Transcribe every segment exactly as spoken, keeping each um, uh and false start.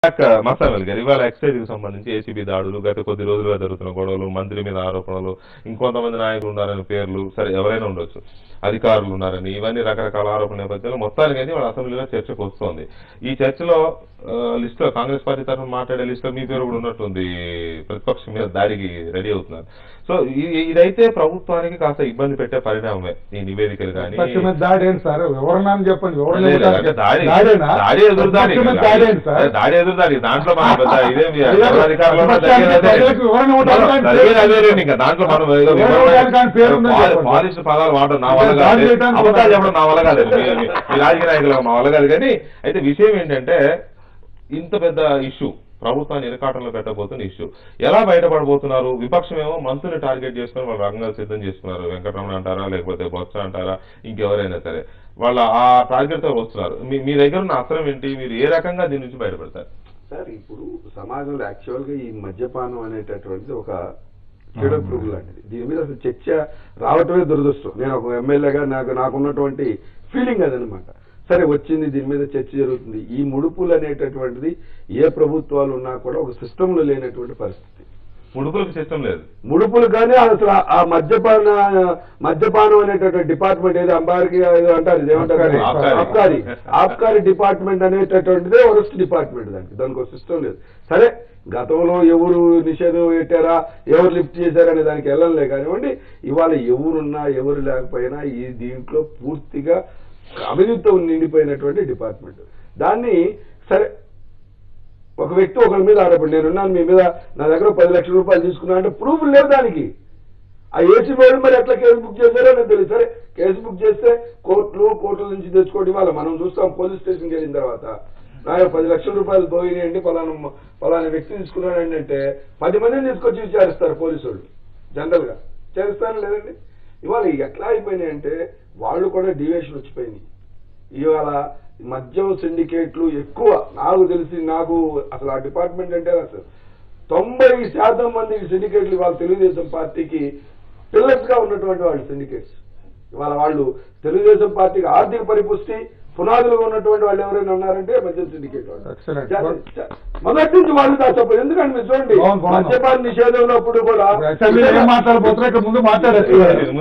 మస్తాన్ గారు ఇవాళ ఎక్సైజ్ కి సంబంధించి ఏసీబీ దాడులు గత కొద్ది రోజులుగా జరుగుతున్న గొడవలు మంత్రి మీద ఆరోపణలు ఇంకొంతమంది నాయకులు ఉన్నారని పేర్లు సరే ఎవరైనా ఉండొచ్చు అధికారులు ఉన్నారని ఇవన్నీ రకరకాల ఆరోపణల నేపథ్యంలో మొత్తానికి అయితే వాళ్ళ అసెంబ్లీలో చర్చకు వస్తోంది. ఈ చర్చలో లిస్ట్ లో కాంగ్రెస్ పార్టీ తరఫున మాట్లాడే లిస్ట్ లో మీ పేరు కూడా ఉన్నట్టుంది, ప్రతిపక్షం మీద దాడికి రెడీ అవుతున్నారు. సో ఇదైతే ప్రభుత్వానికి కాస్త ఇబ్బంది పెట్టే పరిణామమే ఈ నివేదికలు కానీ దాడి చెప్పండి దాడి ఎదురు దాడి దాడి ఎదురు దాడి దాంట్లో మనం పెద్ద ఇదేమి ఇంకా దాంట్లో మనం పాలిస్ట్ పదాలు వాడడం నా వల్ల కాదు, అబద్ధాలు చెప్పడం నా వల్ల కాదు, ఈ రాజకీయ నాయకులు మా వల్ల కాదు. కానీ అయితే విషయం ఏంటంటే ఇంత పెద్ద ఇష్యూ ప్రభుత్వాన్ని ఇరకాటంలో పెట్టబోతున్న ఇష్యూ ఎలా బయటపడబోతున్నారు? విపక్షం ఏమో మంత్రులు టార్గెట్ చేసుకుని వాళ్ళు రంగాలు సిద్ధం చేసుకున్నారు. వెంకటరమణ అంటారా లేకపోతే బొత్స అంటారా ఇంకెవరైనా సరే వాళ్ళ ఆ టార్గెట్ తో వస్తున్నారు. మీ దగ్గర ఉన్న అస్త్రం ఏంటి? మీరు ఏ రకంగా దీని నుంచి బయటపడతారు? సార్ ఇప్పుడు సమాజంలో యాక్చువల్ గా ఈ మద్యపానం అనేటటువంటిది ఒక చెడు పురుగు లాంటిది. దీని మీద అసలు చర్చ రావటమే దురదృష్టం. నేను ఒక ఎమ్మెల్యేగా నాకు నాకున్నటువంటి ఫీలింగ్ అదనమాట. సరే వచ్చింది, దీని మీద చర్చ జరుగుతుంది. ఈ ముడుపులు అనేటటువంటిది ఏ ప్రభుత్వాలు ఉన్నా కూడా ఒక సిస్టంలో లేనటువంటి పరిస్థితి. ముడుపులకు సిస్టమ్ లేదు. ముడుపులు కానీ అసలు ఆ మద్యపాన మద్యపానం అనేటటువంటి డిపార్ట్మెంట్ ఏదో అంబారికి అంటారు, ఇదేమంటారు ఆబ్కారీ ఆబ్కారీ డిపార్ట్మెంట్ అనేటటువంటిదే వరస్ట్ డిపార్ట్మెంట్. దానికి దానికి ఒక సిస్టమ్ లేదు. సరే గతంలో ఎవరు నిషేధం పెట్టారా ఎవరు లిఫ్ట్ చేశారనే దానికి వెళ్ళలే కానివ్వండి, ఇవాళ ఎవరున్నా ఎవరు లేకపోయినా ఈ దీంట్లో పూర్తిగా అవినీతితో నిండిపోయినటువంటి డిపార్ట్మెంట్. దాన్ని సరే ఒక వ్యక్తి ఒకరి మీద ఆరోపణ, నేనున్నాను మీ మీద నా దగ్గర పది లక్షల రూపాయలు తీసుకున్నా అంటే ప్రూఫ్ లేదు దానికి. ఆ ఏసీబీ మరి ఎట్లా కేసు బుక్ చేశారో నాకు తెలియదు. సరే కేసు బుక్ చేస్తే కోర్టులు కోర్టుల నుంచి తెచ్చుకోవడం వాళ్ళ మనం చూస్తాం. పోలీస్ స్టేషన్కి వెళ్ళిన తర్వాత నాకు పది లక్షల రూపాయలు పోయినాయండి పలానా పలానా వ్యక్తి తీసుకున్నాడండి అంటే పది మందిని తీసుకొచ్చి విచారిస్తారు పోలీసు వాళ్ళు. జనరల్ గా చేస్తాను లేదండి. ఇవాళ ఎట్లా అయిపోయినాయంటే వాళ్ళు కూడా డివియేషన్ వచ్చిపోయినాయి. ఇవాళ మద్యం సిండికేట్లు ఎక్కువ నాకు తెలిసి నాకు అసలు ఆ డిపార్ట్మెంట్ అంటే అసలు తొంభై శాతం మంది సిండికేట్లు ఇవాళ తెలుగుదేశం పార్టీకి పిల్లర్స్ గా ఉన్నటువంటి వాళ్ళు సిండికేట్స్. ఇవాళ వాళ్ళు తెలుగుదేశం పార్టీకి ఆర్థిక పరిపుష్టి పునాదులుగా ఉన్నటువంటి వాళ్ళు ఎవరైనా ఉన్నారంటే మద్యం సిండికేట్ వాళ్ళు. మొదటి నుంచి వాళ్ళు దాచపోయి ఎందుకంటే మీరు చూడండి మద్యపాన నిషేధం ఉన్నప్పుడు కూడా ముందు మాట్లాడారు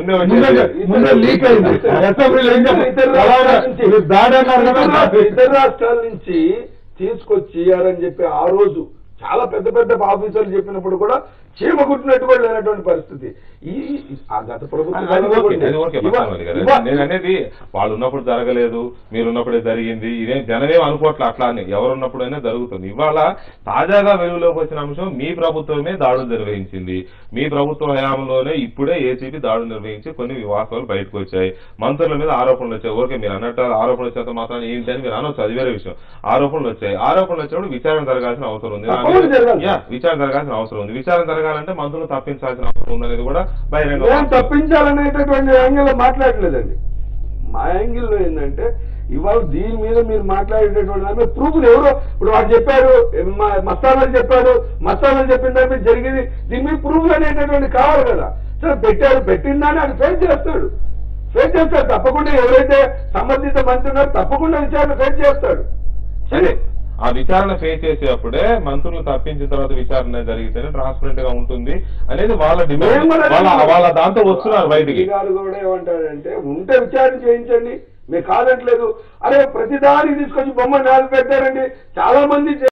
ఇతర రాష్ట్రాల నుంచి తీసుకొచ్చి ఇయ్యారని చెప్పి ఆ రోజు చాలా పెద్ద పెద్ద ఆఫీసర్లు చెప్పినప్పుడు కూడా చీమ కుట్టినట్టు కూడా లేనటువంటి పరిస్థితి. ఈ ఆ గత ప్రభుత్వం నేను అనేది వాళ్ళు ఉన్నప్పుడు జరగలేదు, మీరున్నప్పుడే జరిగింది, ఇదేం జనమే అనుకోవట్లే. అట్లా అని ఎవరున్నప్పుడైనా జరుగుతుంది. ఇవాళ తాజాగా వెలుగులోకి వచ్చిన అంశం మీ ప్రభుత్వమే దాడులు నిర్వహించింది. మీ ప్రభుత్వ హయాంలోనే ఇప్పుడే ఏసీబీ దాడులు నిర్వహించి కొన్ని వాస్తవాలు బయటకు వచ్చాయి. మంత్రుల మీద ఆరోపణలు వచ్చాయి. ఓకే మీరు అన్నట్టు ఆరోపణలు వచ్చేంత మాత్రం ఏంటి అని మీరు అనొచ్చు, అది వేరే విషయం. ఆరోపణలు వచ్చాయి. ఆరోపణలు వచ్చినప్పుడు విచారణ జరగాల్సిన అవసరం ఉంది. విచారణ జరగాల్సిన అవసరం ఉంది. విచారణ జరగాలంటే మంత్రులు తప్పించాల్సిన అవసరం ఉందనేది కూడా బహిరంగ. తప్పించాలనేటటువంటి యాంగిల్లో మాట్లాడలేదండి. మా యాంగిల్లో ఏంటంటే ఇవాళ దీని మీద మీరు మాట్లాడేటటువంటి దాని మీద ప్రూఫ్లు ఎవరో ఇప్పుడు వాడు చెప్పారు, మస్తాన్ చెప్పాడు, మస్తాన్ చెప్పిన దాని మీద జరిగింది, దీని మీద ప్రూఫ్లు అనేటటువంటి కావాలి కదా. సరే పెట్టారు, పెట్టిందని అది ఫేస్ చేస్తాడు ఫేస్ చేస్తాడు తప్పకుండా. ఎవరైతే సంబంధిత మంత్రి ఉన్నారో తప్పకుండా విచారణ ఫేస్ చేస్తాడు. సరే ఆ విచారణ ఫేస్ చేసేటప్పుడే మంత్రులు తప్పించిన తర్వాత విచారణ జరిగితేనే ట్రాన్స్పరెంట్ గా ఉంటుంది అనేది వాళ్ళ డిమాండ్. వాళ్ళ దాంతో వస్తున్నారు బయటికి. గారు కూడా ఏమంటారంటే ఉంటే విచారణ చేయించండి, మీకు కాదట్లేదు. అరే ప్రతిదానికి తీసుకొచ్చి బొమ్మ నాలుగు పెట్టారండి చాలా మంది.